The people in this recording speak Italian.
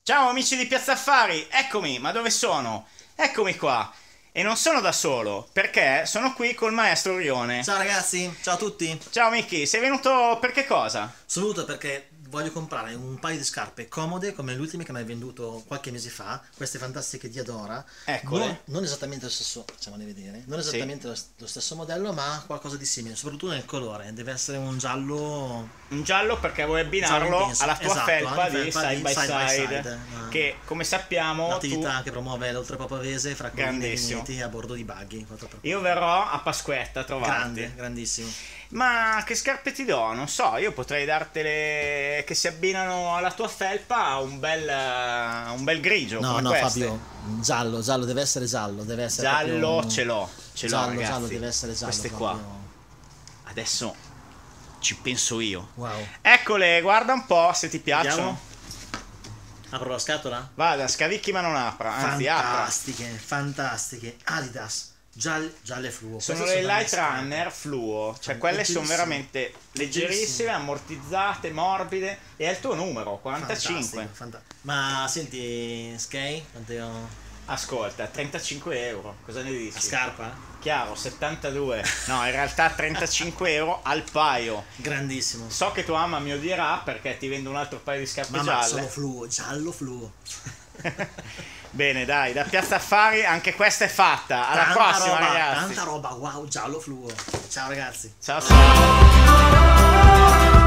Ciao amici di Piazza Affari, eccomi, ma dove sono? Eccomi qua. E non sono da solo, perché sono qui col maestro Rione. Ciao ragazzi, ciao a tutti. Ciao Miki, sei venuto per che cosa? Sono venuto perché voglio comprare un paio di scarpe comode come le ultime che mi hai venduto qualche mese fa, queste fantastiche di Adora. Eccole. Non esattamente lo stesso, facciamole vedere, non esattamente lo stesso modello, ma qualcosa di simile, soprattutto nel colore. Deve essere un giallo. Un giallo perché vuoi abbinarlo intenso. alla tua Esatto, felpa alla di felpa Side by Side, Side. che come sappiamo Un'attività che promuove l'oltrepò pavese fra colline e Grandissimo. vigneti a bordo di buggy. Io verrò a Pasquetta a trovarti. Grande, grandissimo. Ma che scarpe ti do? Non so, io potrei dartele che si abbinano alla tua felpa a un bel grigio. No, come no, queste. Fabio, giallo, deve essere giallo, deve essere Giallo proprio ce l'ho, giallo, ragazzi. deve essere giallo. Queste proprio. qua. Adesso ci penso io. Wow. Eccole, guarda un po' se ti piacciono. Vediamo. Apro la scatola? Vada, scavicchi ma non apra, anzi apra. Fantastiche, fantastiche. Adidas, gialle fluo. Sono Queste le belle Light scarpe. Runner fluo, cioè Sono quelle sono leggerissime. veramente leggerissime, ammortizzate, morbide e è il tuo numero, 45. Ma senti, Sky, quanto io... Ascolta, 35 euro, cosa ne La dici? scarpa? Chiaro, 72. No, in realtà 35 euro al paio. Grandissimo. So che tua mamma mi odierà perché ti vendo un altro paio di scarpe Mamma, gialle. sono fluo, giallo fluo. Bene, dai, da Piazza Affari anche questa è fatta. Alla Tanta prossima, roba, ragazzi. tanta roba, wow, giallo fluo. Ciao ragazzi. Ciao.